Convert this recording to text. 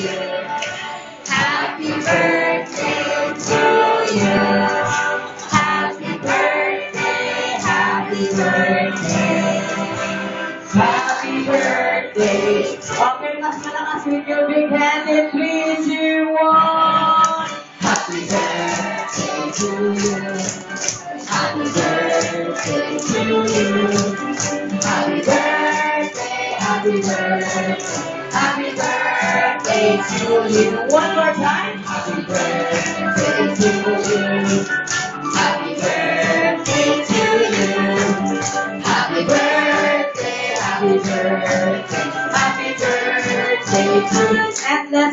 you. Happy birthday to you. Happy birthday, happy birthday. Happy birthday. Okay, mas malakas with your big hand in 3, 2, 1. Happy birthday to you. Happy birthday to you. Happy birthday, happy birthday. Happy birthday to you. One more time. Happy birthday to you. Happy birthday to you. Happy birthday, happy birthday, happy birthday to you. And